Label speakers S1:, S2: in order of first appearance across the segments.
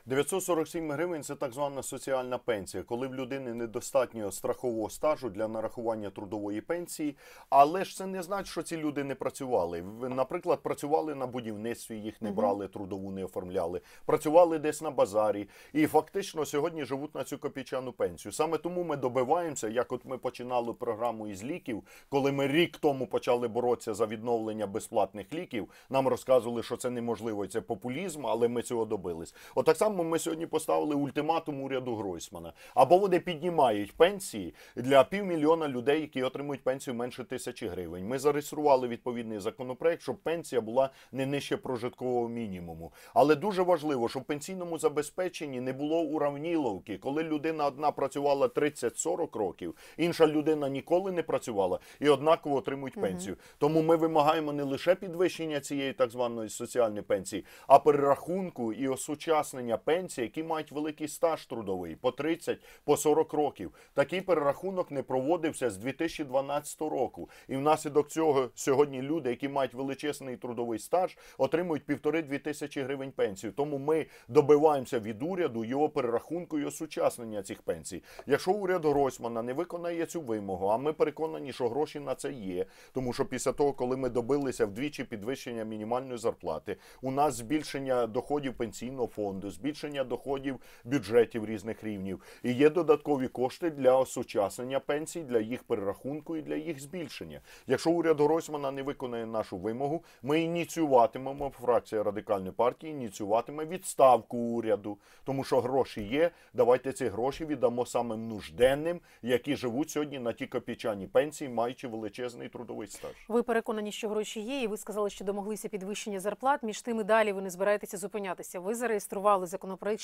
S1: 947 гривень – це так звана соціальна пенсія, коли в людини недостатньо страхового стажу для нарахування трудової пенсії, але ж це не значить, що ці люди не працювали. Наприклад, працювали на будівництві, їх не брали, трудову не оформляли, працювали десь на базарі і фактично сьогодні живуть на цю копійчану пенсію. Саме тому ми добиваємося, як от ми починали програму із ліків, коли ми рік тому почали боротися за відновлення безплатних ліків, нам розказували, що це неможливо і це популізм, але ми цього добились. Отак само ми сьогодні поставили ультиматум уряду Гройсмана. Або вони піднімають пенсії для 500 000 людей, які отримують пенсію менше 1000 гривень. Ми зареєстрували відповідний законопроект, щоб пенсія була не нижче прожиткового мінімуму. Але дуже важливо, щоб в пенсійному забезпеченні не було уравніловки. Коли людина одна працювала 30-40 років, інша людина ніколи не працювала і однаково отримують пенсію. Тому ми вимагаємо не лише підвищення цієї так званої соціальної пенсії, а перерахунку і осучаснення пенсій, які мають великий стаж трудовий, по 30, по 40 років. Такий перерахунок не проводився з 2012 року. І внаслідок цього сьогодні люди, які мають величезний трудовий стаж, отримують 1,5-2 тисячі гривень пенсію. Тому ми добиваємося від уряду його перерахунку і осучаснення цих пенсій. Якщо уряд Гройсмана не виконає цю вимогу, а ми переконані, що гроші на це є, тому що після того, коли ми добилися вдвічі підвищення мінімальної зарплати, у нас збільшення доходів пенсійного фонду, збільшення доходів бюджетів різних рівнів. І є додаткові кошти для осучаснення пенсій, для їх перерахунку і для їх збільшення. Якщо уряд Гройсмана не виконає нашу вимогу, ми ініціюватимемо, фракція Радикальної партії ініціюватиме відставку уряду. Тому що гроші є, давайте ці гроші віддамо самим нужденним, які живуть сьогодні на ті копійчані пенсії, маючи величезний трудовий стаж.
S2: Ви переконані, що гроші є, і ви сказали, що домоглися підвищення зарплат. Між тим і далі ви не збираєтеся зупинятися. Ви зареєстрували законопроект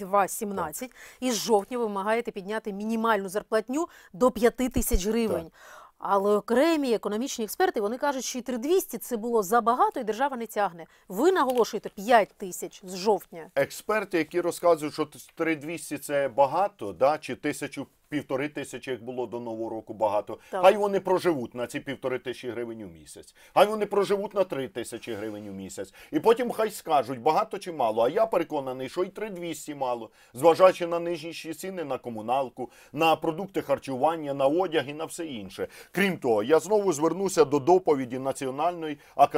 S2: 6217 і з жовтня ви вимагаєте підняти мінімальну зарплатню до 5000 гривень.
S1: Так.
S2: Але окремі економічні експерти, вони кажуть, що і 3200 це було забагато і держава не тягне. Ви наголошуєте 5000 з жовтня.
S1: Експерти, які розказують, що 3200 це багато, да, чи 1500 як було до Нового року багато,
S2: Так.
S1: хай вони проживуть на ці 1500 гривень у місяць. Хай вони проживуть на 3000 гривень у місяць. І потім хай скажуть, багато чи мало. А я переконаний, що і 3200 мало. Зважаючи на нижчі ціни на комуналку, на продукти харчування, на одяг і на все інше. Крім того, я знову звернуся до доповіді Національної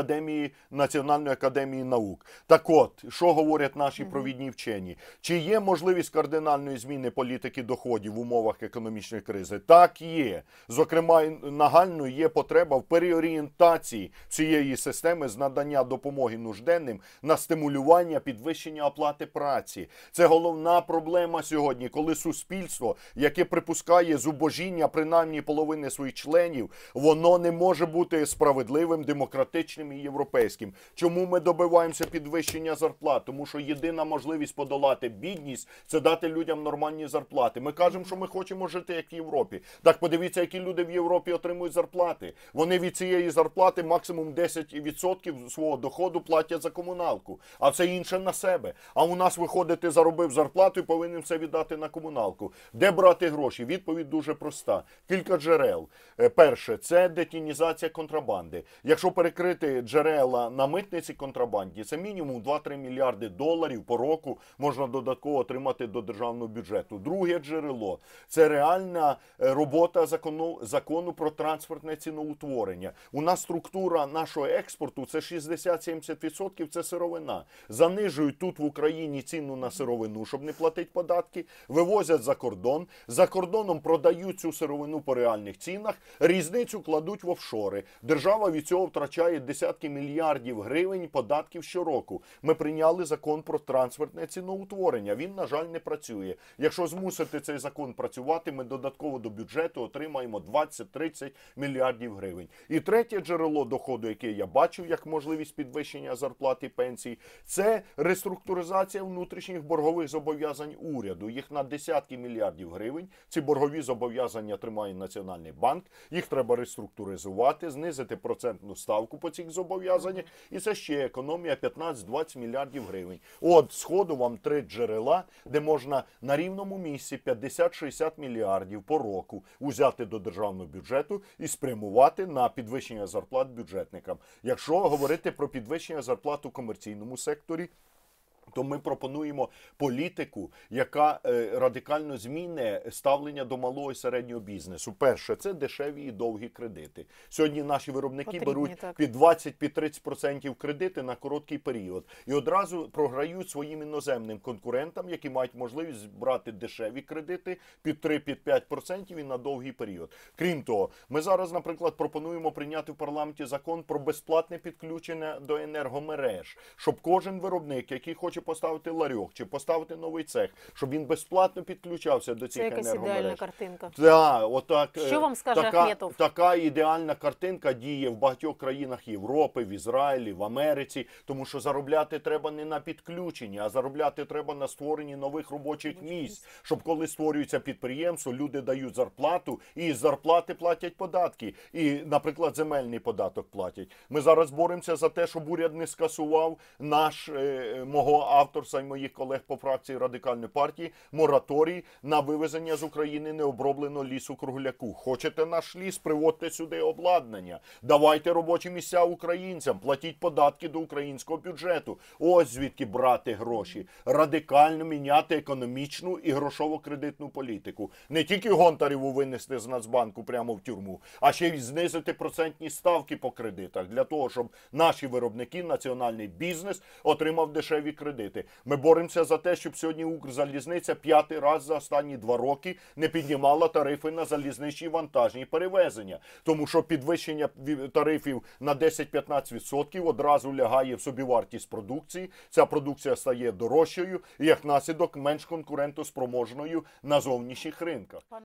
S1: академії наук. Так от, що говорять наші провідні вчені? Чи є можливість кардинальної зміни політики доходів в умовах економічної кризи? Так, є. Зокрема, нагальною є потреба в переорієнтації цієї системи з надання допомоги нужденним на стимулювання підвищення оплати праці. Це головна проблема сьогодні, коли суспільство, яке припускає зубожіння принаймні половини своїх членів, воно не може бути справедливим, демократичним і європейським. Чому ми добиваємося підвищення зарплат? Тому що єдина можливість подолати бідність – це дати людям нормальні зарплати. Ми кажемо, що ми хочемо жити як в Європі. Так подивіться, які люди в Європі отримують зарплати. Вони від цієї зарплати максимум 10% свого доходу платять за комуналку, а все інше на себе. А у нас виходить, ти заробив зарплату і повинен все віддати на комуналку. Де брати гроші? Відповідь дуже проста. Кілька джерел. Перше – це детінізація контрабанди. Якщо перекрити джерела на митниці контрабанді, це мінімум 2-3 мільярди доларів по року можна додатково отримати до державного бюджету. Друге джерело – це реальна робота закону про трансфертне ціноутворення. У нас структура нашого експорту – це 60-70% це сировина. Занижують тут в Україні ціну на сировину, щоб не платити податки, вивозять за кордоном продають цю сировину по реальних цінах, різницю кладуть в офшори. Держава від цього втрачає десятки мільярдів гривень податків щороку. Ми прийняли закон про трансфертне ціноутворення. Він, на жаль, не працює. Якщо змусити цей закон працювати, ми додатково до бюджету отримаємо 20-30 мільярдів гривень. І третє джерело доходу, яке я бачу як можливість підвищення зарплат і пенсій, це реструктуризація внутрішніх боргових зобов'язань уряду. Їх на десятки мільярдів гривень. Ці боргові зобов'язання тримає Національний банк. Їх треба реструктуризувати, знизити процентну ставку по цих зобов'язаннях. І це ще економія 15-20 мільярдів гривень. От, сходу вам три джерела, де можна на рівному місці 50-60 мільярдів по року узяти до державного бюджету і спрямувати на підвищення зарплат бюджетникам. Якщо говорити про підвищення зарплат у комерційному секторі, То ми пропонуємо політику, яка радикально змінить ставлення до малого і середнього бізнесу. Перше, це дешеві і довгі кредити. Сьогодні наші виробники беруть
S2: так.
S1: під 20-30% кредити на короткий період. І одразу програють своїм іноземним конкурентам, які мають можливість брати дешеві кредити під 3-5% і на довгий період. Крім того, ми зараз, наприклад, пропонуємо прийняти в парламенті закон про безплатне підключення до енергомереж, щоб кожен виробник, який хоче поставити ларьок чи поставити новий цех, щоб він безплатно підключався до
S2: Це
S1: цих
S2: якась ідеальна
S1: енергомереж.
S2: картинка.
S1: Так, отак.
S2: Що вам скаже
S1: така,
S2: Ахметов?
S1: така ідеальна картинка діє в багатьох країнах Європи, в Ізраїлі, в Америці, тому що заробляти треба не на підключенні, а заробляти треба на створенні нових робочих місць, щоб коли створюється підприємство, люди дають зарплату і з зарплати платять податки. І, наприклад, земельний податок платять. Ми зараз боремося за те, щоб уряд не скасував мого авторства і моїх колег по фракції Радикальної партії мораторій на вивезення з України необробленого лісу-кругляку. Хочете наш ліс? Приводьте сюди обладнання. Давайте робочі місця українцям, платіть податки до українського бюджету. Ось звідки брати гроші. Радикально міняти економічну і грошово-кредитну політику. Не тільки Гонтареву винести з Нацбанку прямо в тюрму, а ще й знизити процентні ставки по кредитах, для того, щоб наші виробники, національний бізнес отримав дешеві кредити. Ми боремося за те, щоб сьогодні Укрзалізниця 5-й раз за останні 2 роки не піднімала тарифи на залізничні вантажні перевезення. Тому що підвищення тарифів на 10-15% одразу лягає в собівартість продукції. Ця продукція стає дорожчою і, як наслідок, менш конкурентоспроможною на зовнішніх ринках.